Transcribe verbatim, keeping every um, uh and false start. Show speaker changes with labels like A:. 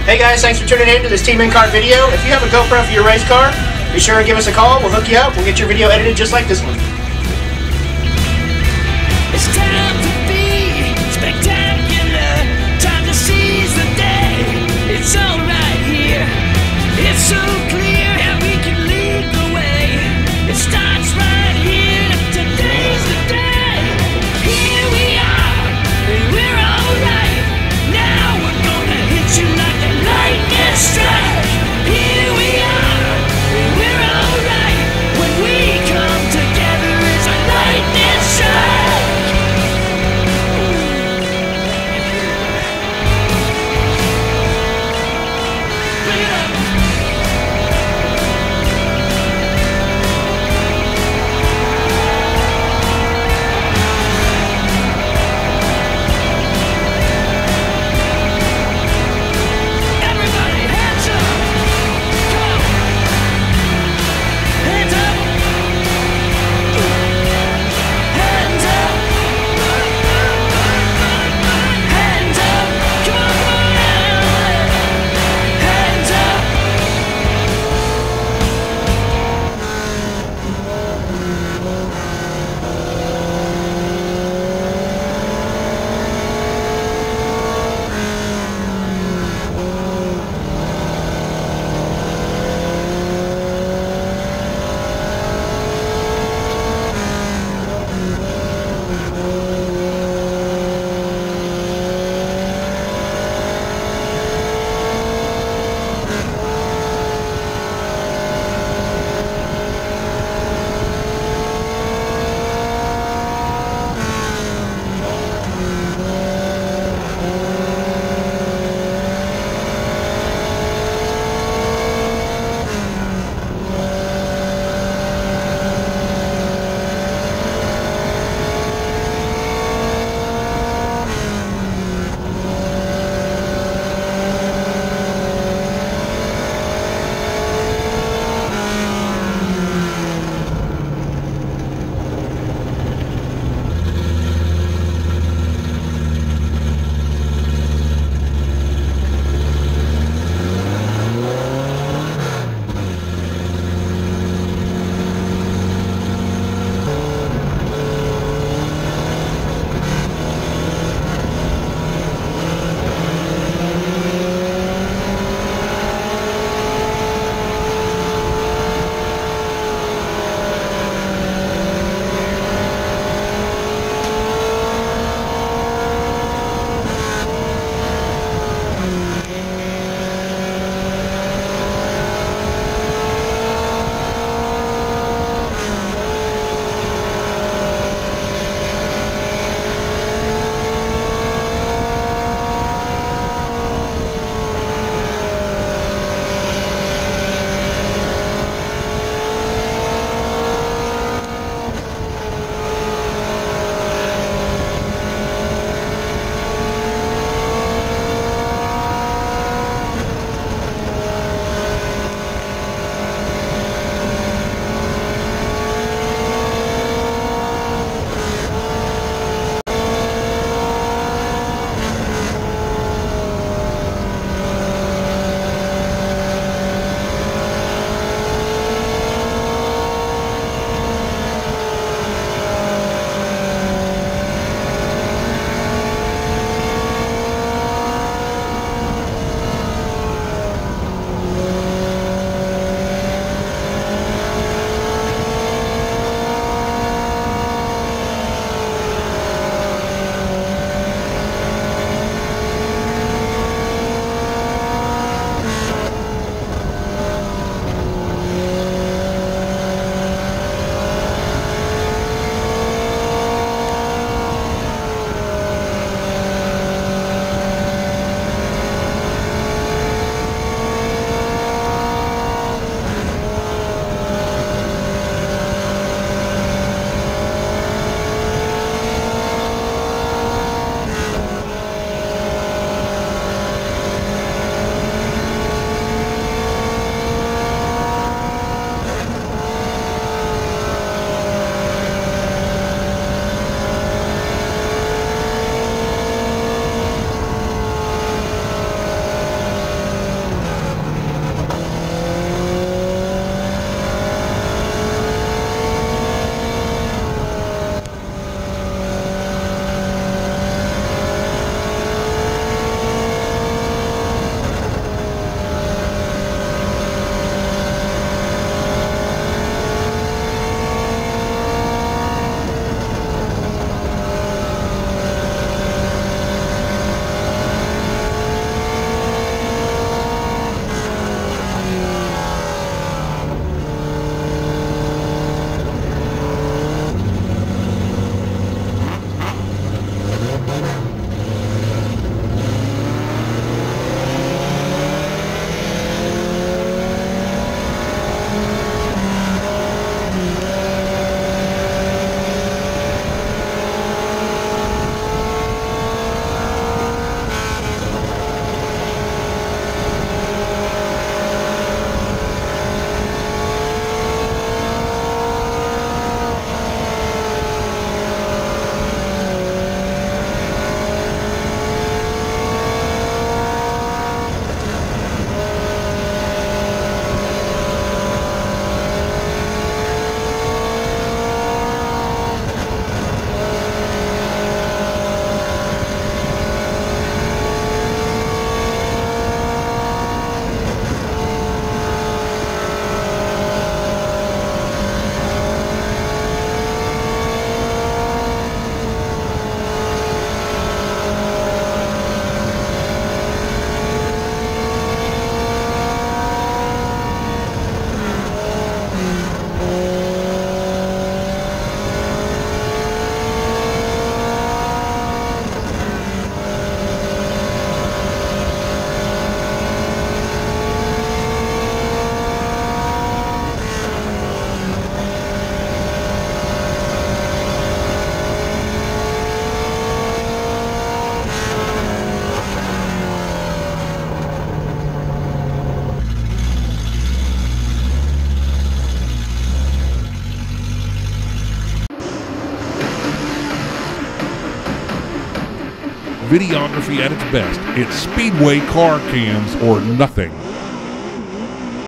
A: Hey guys, thanks for tuning in to this Team In-Car video. If you have a GoPro for your race car, be sure and give us a call. We'll hook you up. We'll get your video edited just like this one.
B: It's time to be spectacular. Time to seize the day. It's all right here. It's so clear how we can lead the way. It starts right here. Today's the day. Here we are, and we're all right. Now we're gonna hit you like a lightning strike. Here we are, and we're all right. When we come together, it's a lightning strike. Bring it up.
C: videography at its best. It's Speedway car cams or nothing.